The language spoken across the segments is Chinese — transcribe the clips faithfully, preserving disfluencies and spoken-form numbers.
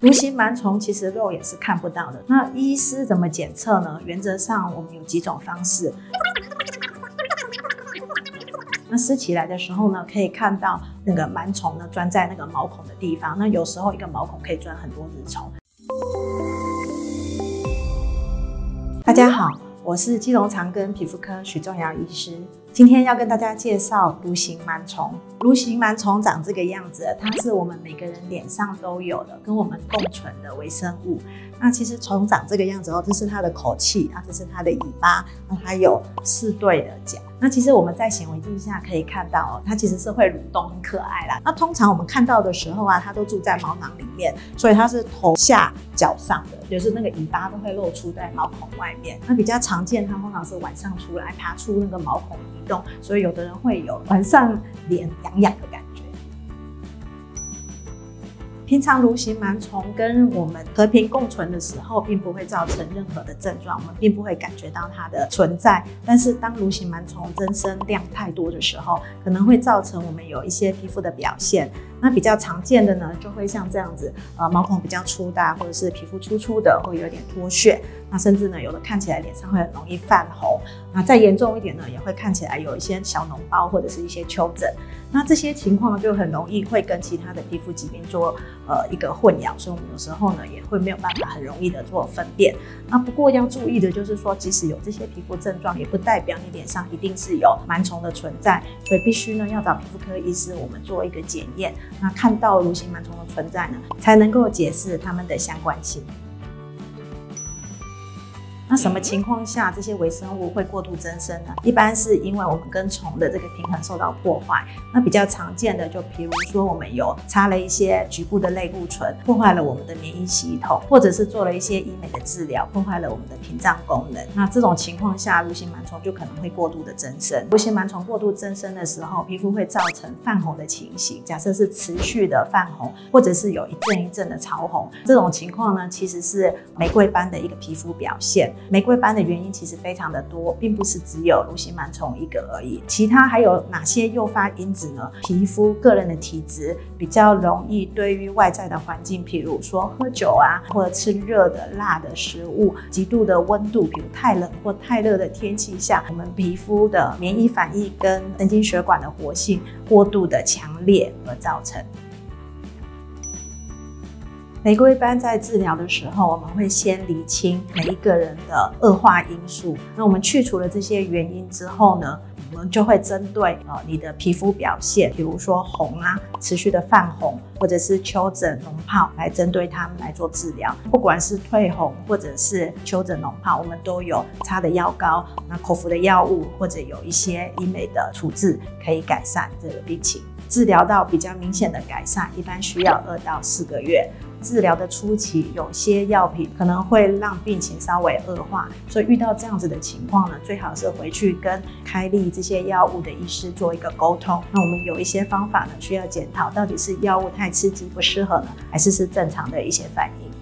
蠕形螨虫其实肉眼是看不到的，那医师怎么检测呢？原则上我们有几种方式。那撕起来的时候呢，可以看到那个螨虫呢钻在那个毛孔的地方，那有时候一个毛孔可以钻很多只虫。大家好，我是基隆长庚皮肤科许仲尧医师，今天要跟大家介绍蠕形螨虫。蠕形螨虫长这个样子，它是我们每个人脸上都有的，跟我们共存的微生物。那其实虫长这个样子哦，这是它的口器啊，这是它的尾巴，那它有四对的脚。那其实我们在显微镜下可以看到哦，它其实是会蠕动，很可爱啦。那通常我们看到的时候啊，它都住在毛囊里面，所以它是头下脚上的，就是那个尾巴都会露出在毛孔外面。那比较常见，它通常是晚上出来爬出那个毛孔移动，所以有的人会有晚上脸痒痒的感觉。平常蠕形螨虫跟我们和平共存的时候，并不会造成任何的症状，我们并不会感觉到它的存在。但是当蠕形螨虫增生量太多的时候，可能会造成我们有一些皮肤的表现。那比较常见的呢，就会像这样子，呃，毛孔比较粗大，或者是皮肤粗粗的，会有点脱屑。那甚至呢，有的看起来脸上会很容易泛红。那再严重一点呢，也会看起来有一些小脓包或者是一些丘疹。那这些情况就很容易会跟其他的皮肤疾病做呃一个混淆，所以我们有时候呢也会没有办法很容易的做分辨。那不过要注意的就是说，即使有这些皮肤症状，也不代表你脸上一定是有螨虫的存在，所以必须呢要找皮肤科医师我们做一个检验。那看到蠕形螨虫的存在呢，才能够解释它们的相关性。那什么情况下这些微生物会过度增生呢？一般是因为我们跟虫的这个平衡受到破坏。那比较常见的就比如说我们有擦了一些局部的类固醇，破坏了我们的免疫系统，或者是做了一些医美的治疗，破坏了我们的屏障功能。那这种情况下，蠕形螨虫就可能会过度的增生。蠕形螨虫过度增生的时候，皮肤会造成泛红的情形。假设是持续的泛红，或者是有一阵一阵的潮红，这种情况呢，其实是玫瑰斑的一个皮肤表现。玫瑰斑的原因其实非常的多，并不是只有蠕形螨虫一个而已。其他还有哪些诱发因子呢？皮肤个人的体质比较容易对于外在的环境，譬如说喝酒啊，或者吃热的、辣的食物，极度的温度，比如太冷或太热的天气下，我们皮肤的免疫反应跟神经血管的活性过度的强烈而造成。玫瑰斑在治疗的时候，我们会先厘清每一个人的恶化因素。那我们去除了这些原因之后呢，我们就会针对呃你的皮肤表现，比如说红啊、持续的泛红，或者是丘疹、脓疱，来针对它们来做治疗。不管是退红或者是丘疹、脓疱，我们都有擦的药膏、那口服的药物，或者有一些医美的处置可以改善这个病情。治疗到比较明显的改善，一般需要二到四个月。治疗的初期，有些药品可能会让病情稍微恶化，所以遇到这样子的情况呢，最好是回去跟开立这些药物的医师做一个沟通。那我们有一些方法呢，需要检讨到底是药物太刺激不适合呢，还是是正常的一些反应。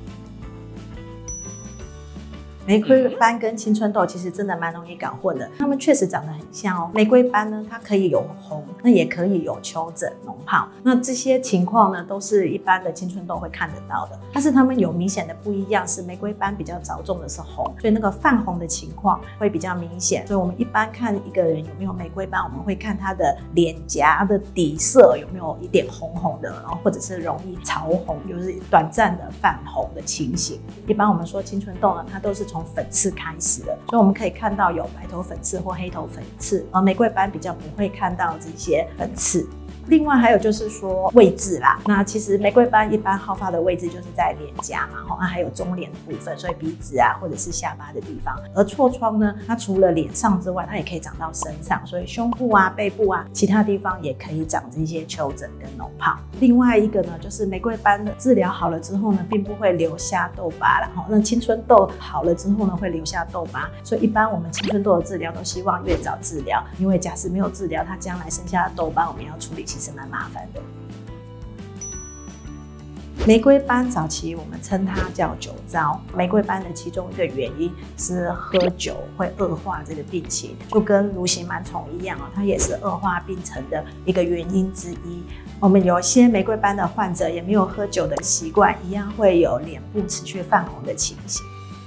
玫瑰斑跟青春痘其实真的蛮容易搞混的，它们确实长得很像哦。玫瑰斑呢，它可以有红，那也可以有丘疹、脓疱，那这些情况呢，都是一般的青春痘会看得到的。但是它们有明显的不一样，是玫瑰斑比较着重的是红，所以那个泛红的情况会比较明显。所以我们一般看一个人有没有玫瑰斑，我们会看他的脸颊的底色有没有一点红红的，然后或者是容易潮红，就是短暂的泛红的情形。一般我们说青春痘呢，它都是从粉刺开始的，所以我们可以看到有白头粉刺或黑头粉刺，而玫瑰斑比较不会看到这些粉刺。另外还有就是说位置啦，那其实玫瑰斑一般好发的位置就是在脸颊嘛，那还有中脸的部分，所以鼻子啊或者是下巴的地方。而痤疮呢，它除了脸上之外，它也可以长到身上，所以胸部啊、背部啊，其他地方也可以长这些丘疹跟脓疱。另外一个呢，就是玫瑰斑的治疗好了之后呢，并不会留下痘疤啦，那青春痘好了之后呢，会留下痘疤，所以一般我们青春痘的治疗都希望越早治疗，因为假使没有治疗，它将来生下的痘疤我们要处理其实蛮麻烦的。 玫瑰斑早期我们称它叫酒糟，玫瑰斑的其中一个原因是喝酒会恶化这个病情，就跟蠕形螨虫一样哦，它也是恶化病程的一个原因之一。我们有些玫瑰斑的患者也没有喝酒的习惯，一样会有脸部持续泛红的情形。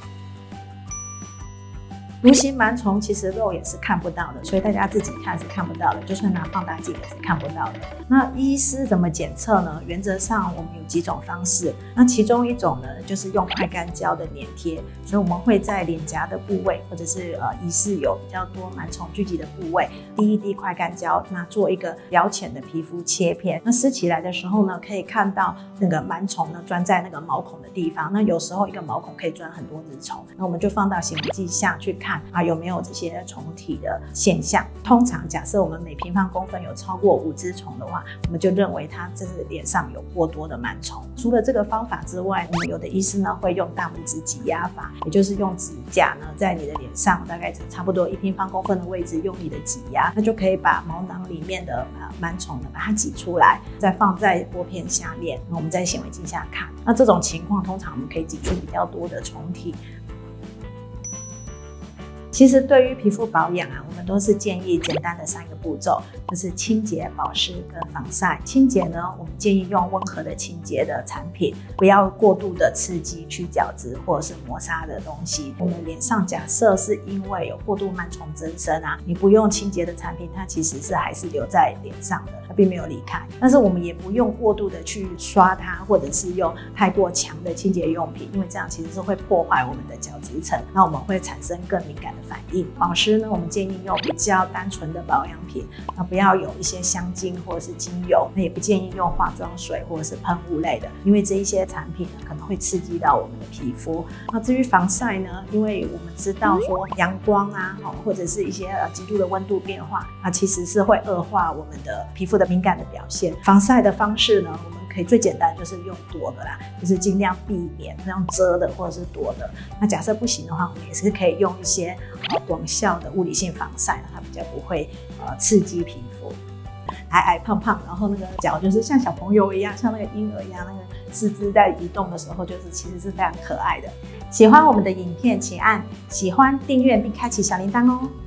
蠕形螨虫其实肉眼是看不到的，所以大家自己看是看不到的，就算拿放大镜也是看不到的。那医师怎么检测呢？原则上我们有几种方式，那其中一种呢就是用快干胶的粘贴，所以我们会在脸颊的部位或者是呃疑似有比较多螨虫聚集的部位滴一滴快干胶，那做一个表浅的皮肤切片。那撕起来的时候呢，可以看到那个螨虫呢钻在那个毛孔的地方，那有时候一个毛孔可以钻很多只虫，那我们就放到显微镜下去看啊有没有这些虫体的现象。通常假设我们每平方公分有超过五只虫的话，我们就认为它这是脸上有过多的螨虫。除了这个方法之外，我们有的医师呢会用大拇指挤压法，也就是用指甲呢在你的脸上大概差不多一平方公分的位置用力的挤压，那就可以把毛囊里面的螨虫呢把它挤出来，再放在玻片下面，我们在显微镜下看。那这种情况通常我们可以挤出比较多的虫体。其实对于皮肤保养啊，我们都是建议简单的三个步骤，就是清洁、保湿跟防晒。清洁呢，我们建议用温和的清洁的产品，不要过度的刺激、去角质或者是磨砂的东西。我们脸上假设是因为有过度螨虫增生啊，你不用清洁的产品，它其实是还是留在脸上的，它并没有离开。但是我们也不用过度的去刷它，或者是用太过强的清洁用品，因为这样其实是会破坏我们的角质层，那我们会产生更敏感的反应。保湿呢，我们建议用比较单纯的保养品，那不要有一些香精或者是精油，那也不建议用化妆水或者是喷雾类的，因为这一些产品呢可能会刺激到我们的皮肤。那至于防晒呢，因为我们知道说阳光啊，或者是一些呃极度的温度变化，它其实是会恶化我们的皮肤的敏感的表现。防晒的方式呢，我们可以最简单就是用躲的啦，就是尽量避免那种遮的或者是躲的。那假设不行的话，我们也是可以用一些呃广效的物理性防晒，它比较不会呃刺激皮肤。矮矮胖胖，然后那个脚就是像小朋友一样，像那个婴儿一样，那个四肢在移动的时候，就是其实是非常可爱的。喜欢我们的影片，请按喜欢、订阅并开启小铃铛哦。